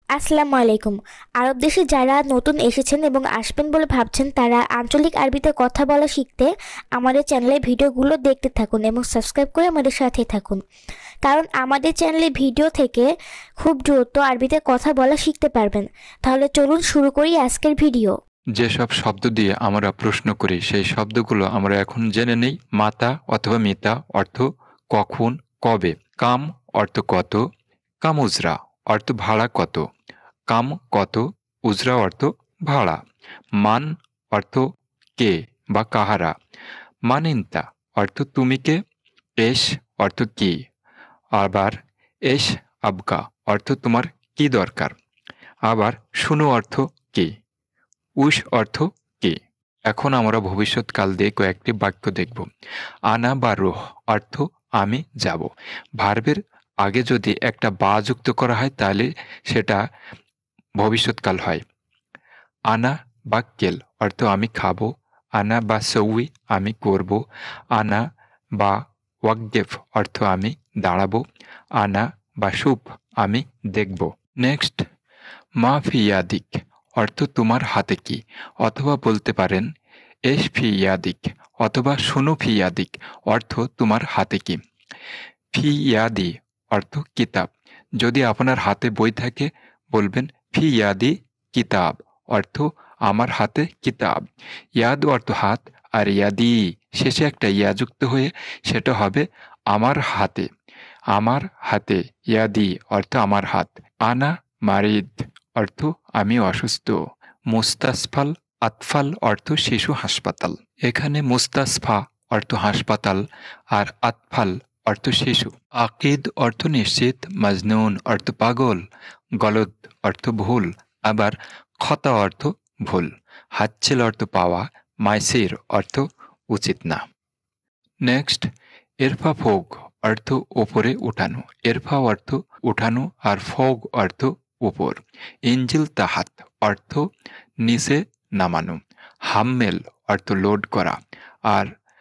আসসালামু আলাইকুম। আরব দেশে যারা নতুন এসেছেন এবং আসবেন বলে ভাবছেন তারা আঞ্চলিক আরবিতে কথা বলা শিখতে আমাদের চ্যানেলের ভিডিওগুলো দেখতে থাকুন এবং সাবস্ক্রাইব করে আমাদের সাথে থাকুন, কারণ আমাদের চ্যানেলের ভিডিও থেকে খুব দ্রুত আরবিতে কথা বলা শিখতে পারবেন। তাহলে চলুন শুরু করি আজকের ভিডিও। যেসব শব্দ দিয়ে আমরা প্রশ্ন করি সেই শব্দগুলো আমরা এখন জেনে নেই। মাতা অথবা মিতা অর্থ কখন, কবে। কাম অর্থ কত, কাম উজরা অর্থ ভাড়া কত, কাম কত, উজরা অর্থ ভাড়া। মান অর্থ কে বা কাহারা, মানিন্তা অর্থ তুমি কে, এস অর্থ কি, আবার এস আবকা অর্থ তোমার কি দরকার, আবার শুনো অর্থ কি, উস অর্থ কি। এখন আমরা ভবিষ্যৎকাল দিয়ে কয়েকটি বাক্য দেখব। আনা বা রোহ অর্থ আমি যাব। ভার্বের আগে যদি একটা বা যুক্ত করা হয় তাহলে সেটা ভবিষ্যৎকাল হয়। আনা বা কেল অর্থ আমি খাবো। আনা বা সৌই আমি করব। আনা বা ওয়াকগেফ অর্থ আমি দাঁড়াবো। আনা বা সুপ আমি দেখব। নেক্সট, মা ফি ইয়াদিক অর্থ তোমার হাতে কি, অথবা বলতে পারেন এস ফি ইয়াদিক অথবা শুনো ফি ইয়াদিক অর্থ তোমার হাতে কি। ফি ইয়াদি অর্থ কিতাব, যদি আপনার হাতে বই থাকে বলবেন ফি ইয়াদি কিতাব অর্থ আমার হাতে কিতাব। ইয়াদ অর্থ হাত, আর ইয়াদি শেষে একটা ইয়া যুক্ত হয়ে সেটা হবে আমার হাতে। আমার হাতে, ইয়াদি অর্থ আমার হাত। আনা মারিদ অর্থ আমি অসুস্থ। মুস্তাসফাল আতফাল অর্থ শিশু হাসপাতাল। এখানে মুস্তাসফা অর্থ হাসপাতাল আর আতফাল অর্থ শিশু। আকিদ অর্থ নিশ্চিত, মাজনুন অর্থ পাগল, গলদ অর্থ ভুল, আবার খতা অর্থ ভুল, হাচ্ছিল অর্থ পাওয়া, মাইসির অর্থ উচিত না। নেক্সট, এরফা ফোগ অর্থ ওপরে উঠানো। এরফা অর্থ উঠানো আর ফোগ অর্থ উপর। ইঞ্জিল তাহাত অর্থ নিচে নামানো। হাম্মেল অর্থ লোড করা, আর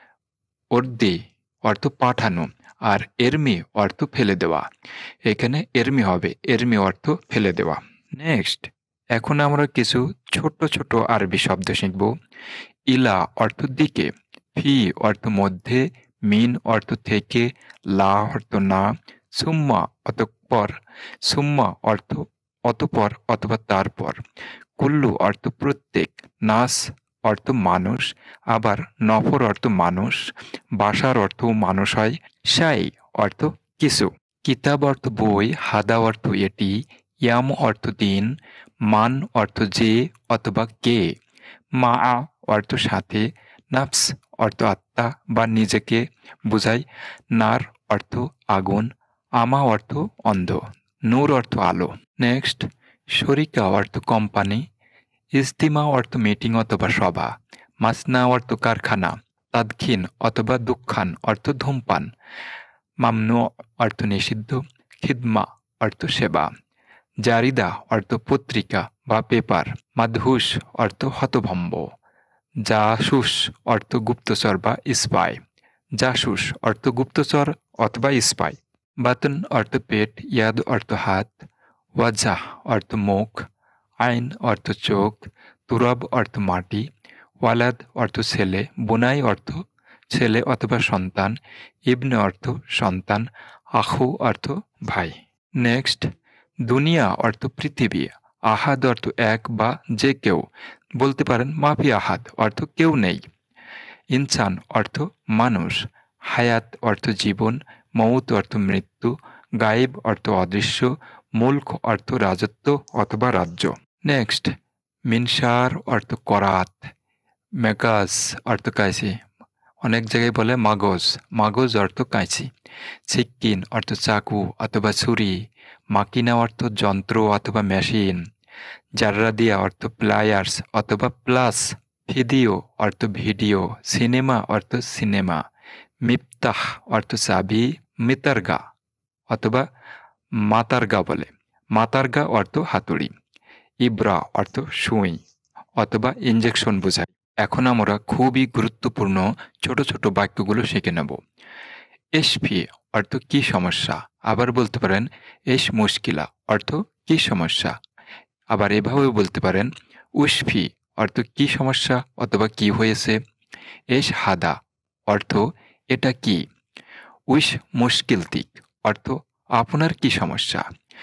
ওর্দি অর্থ পাঠানো, আর এরমি অর্থ ফেলে দেওয়া। এখানে এরমি হবে, এরমি অর্থ ফেলে দেওয়া। নেক্সট, এখন আমরা কিছু ছোট ছোট আরবি শব্দ শিখব। ইলা অর্থ দিকে, ফি অর্থ মধ্যে, মিন অর্থ থেকে, লা অর্থ না, সুম্মা অতঃপর, সুম্মা অর্থ অতঃপর অথবা তারপর, কুল্লু অর্থ প্রত্যেক, নাস অর্থ মানুষ, আবার নফর অর্থ মানুষ, বাসার অর্থ মানুষ হয়, শাই অর্থ কিছু, কিতাব অর্থ বই, হাদা অর্থ এটি, ইয়াম অর্থ দিন, মান অর্থ যে অথবা কে, মা অর্থ সাথে, নাফস অর্থ আত্মা বা নিজেকে বোঝায়, নার অর্থ আগুন, আমা অর্থ অন্ধ, নূর অর্থ আলো। নেক্সট, শরিকা অর্থ কোম্পানি, ইজতিমা অর্থ মিটিং অথবা সভা, মাসনা অর্থ কারখানা, তাদখিন অথবা দুঃখান অর্থ ধূমপান, মামনু অর্থ নিষিদ্ধ, খিদমা অর্থ সেবা, জারিদা অর্থ পত্রিকা বা পেপার, মাদহুস অর্থ হতভম্ব, জাসুস অর্থ গুপ্তচর বা স্পাই, জাসুস অর্থ গুপ্তচর অথবা স্পাই, বাতন অর্থ পেট, ইয়াদ অর্থ হাত, ওয়াজাহ অর্থ মুখ, আইন অর্থ চোখ, তুরব অর্থ মাটি, ওয়ালাদ অর্থ ছেলে, বুনাই অর্থ ছেলে অথবা সন্তান, ইবনে অর্থ সন্তান, আখু অর্থ ভাই। নেক্সট, দুনিয়া অর্থ পৃথিবী, আহাদ অর্থ এক বা যে কেউ, বলতে পারেন মাফি আহাদ অর্থ কেউ নেই, ইনসান অর্থ মানুষ, হায়াত অর্থ জীবন, মৌত অর্থ মৃত্যু, গায়েব অর্থ অদৃশ্য, মুল্ক অর্থ রাজত্ব অথবা রাজ্য। নেক্সট, মিনসার অর্থ করাত, মেগাজ অর্থ কাইসি, অনেক জায়গায় বলে মাগজ, মাগজ অর্থ কাঁচি, সিক্কিন অর্থ চাকু অথবা ছুরি, মাকিনা অর্থ যন্ত্র অথবা মেশিন, জাররাদিয়া অর্থ প্লায়ার্স অথবা প্লাস, ভিডিও অর্থ ভিডিও, সিনেমা অর্থ সিনেমা, মিফতাহ অর্থ চাবি, মিতারগা অথবা মাতারগা বলে, মাতারগা অর্থ হাতুড়ি, ইব্রা অর্থ সুই অথবা ইঞ্জেকশন বোঝায়। এখন আমরা খুবই গুরুত্বপূর্ণ ছোট ছোট বাক্যগুলো শিখে নেব। এসপি অর্থ কি সমস্যা, আবার বলতে পারেন এস মুশকিলা অর্থ কি সমস্যা, আবার এভাবেও বলতে পারেন উশফি অর্থ কি সমস্যা অথবা কি হয়েছে। এস হাদা অর্থ এটা কি। উইশ মুশকিল তিক অর্থ আপনার কি সমস্যা।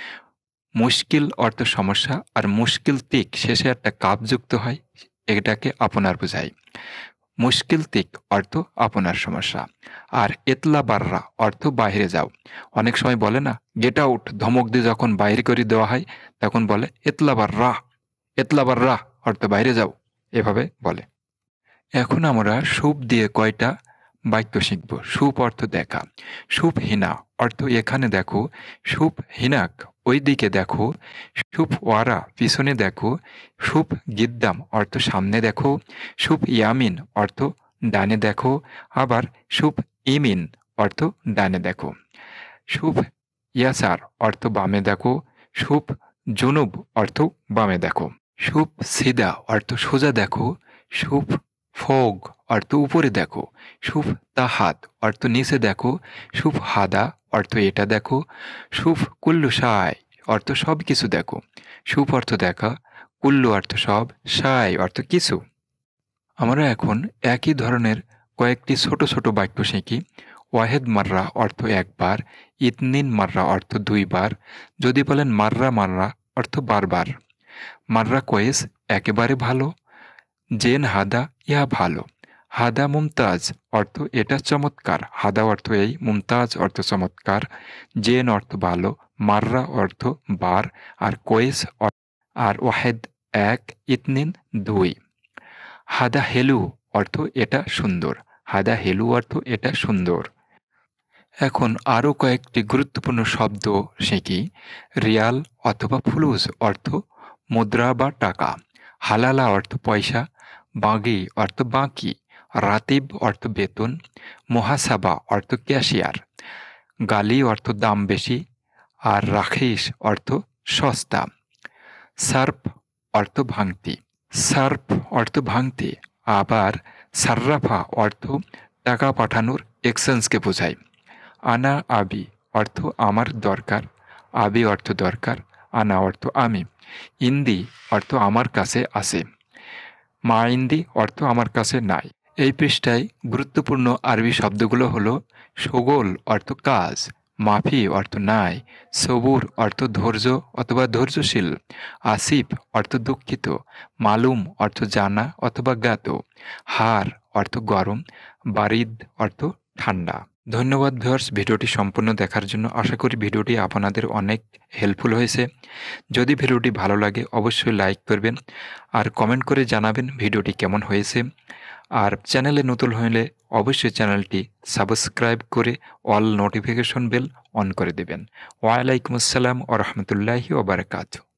মুশকিল অর্থ সমস্যা, আর মুশকিল তিক শেষে একটা কাপ যুক্ত হয়, এটাকে আপনার বোঝায়। মুশকিল তিক অর্থ আপনার সমস্যা। আর এতলা বাররা অর্থ বাইরে যাও। অনেক সময় বলে না, গেট আউট ধমক দিয়ে যখন বাইরে করে দেওয়া হয় তখন বলে এতলা বাররা, এতলা বাররা অর্থ বাইরে যাও, এভাবে বলে। এখন আমরা সুপ দিয়ে কয়টা বাক্য শিখব। সুপ অর্থ দেখা। সুপ হিনা অর্থ এখানে দেখো। সুপ হিনাক ওই দিকে দেখো। সুপ ওয়ারা পিছনে দেখো। সুপ গিদ্দাম অর্থ সামনে দেখো। সুপ ইয়ামিন অর্থ ডানে দেখো। আবার সুপ ইমিন অর্থ ডানে দেখো। সুপ ইয়াসার অর্থ বামে দেখো। সুপ জুনুব অর্থ বামে দেখো। সুপ সিদা অর্থ সোজা দেখো। সুপ ফোগ অর্থ উপরে দেখো। সুপ তাহাত অর্থ নিচে দেখো। সুপ হাদা অর্থ এটা দেখো। সুপ কুল্লু সায় অর্থ সব কিছু দেখো। সুপ অর্থ দেখা, কুল্লু অর্থ সব, সায় অর্থ কিছু। আমরা এখন একই ধরনের কয়েকটি ছোট ছোট বাক্য শিখি। ওয়াহেদ মাররা অর্থ একবার। ইতনিন মাররা অর্থ দুইবার। যদি বলেন মাররা মাররা অর্থ বারবার। মাররা কোয়েস একেবারে ভালো। জেন হাদা ইহা ভালো। হাদা মুমতাজ অর্থ এটা চমৎকার। হাদা অর্থ এই, মুমতাজ অর্থ চমৎকার। জেন অর্থ ভালো, মাররা অর্থ বার, আর কোয়েস আর ওয়াহেদ এক, ইতনিন দুই। হাদা হেলু অর্থ এটা সুন্দর। হাদা হেলু অর্থ এটা সুন্দর। এখন আরও কয়েকটি গুরুত্বপূর্ণ শব্দ শিখি। রিয়াল অথবা ফুলুস অর্থ মুদ্রা বা টাকা। হালালা অর্থ পয়সা। বাগি অর্থ বাকি। রাতিব অর্থ বেতন। মোহাসাবা অর্থ ক্যাশিয়ার। গালি অর্থ দাম বেশি। আর রাখিস অর্থ সস্তা। সার্প অর্থ ভাঙতি। সার্প অর্থ ভাঙতি। আবার সার্রাফা অর্থ টাকা পাঠানোর এক্সচেঞ্জকে বোঝায়। আনা আবি অর্থ আমার দরকার। আবি অর্থ দরকার। আনা অর্থ আমি। ইন্দি অর্থ আমার কাছে আছে। মা ইন্দি অর্থ আমার কাছে নাই। এই পৃষ্ঠায় গুরুত্বপূর্ণ আরবি শব্দগুলো হলো শোগল অর্থ কাজ। মাফি অর্থ নাই। সবুর অর্থ ধৈর্য অথবা ধৈর্যশীল। আসিফ অর্থ দুঃখিত। মালুম অর্থ জানা অথবা জ্ঞাত। হার অর্থ গরম। বারিদ অর্থ ঠান্ডা। ধন্যবাদ ভিউয়ার্স, ভিডিওটি সম্পূর্ণ দেখার জন্য। আশা করি ভিডিওটি আপনাদের অনেক হেল্পফুল হয়েছে। যদি ভিডিওটি ভালো লাগে অবশ্যই লাইক করবেন আর কমেন্ট করে জানাবেন ভিডিওটি কেমন হয়েছে। আর চ্যানেলে নতুন হলে অবশ্যই চ্যানেলটি সাবস্ক্রাইব করে অল নোটিফিকেশন বেল অন করে দেবেন। ওয়ালাইকুম আসসালাম ওয়া রাহমাতুল্লাহি ওয়া বারাকাতুহু।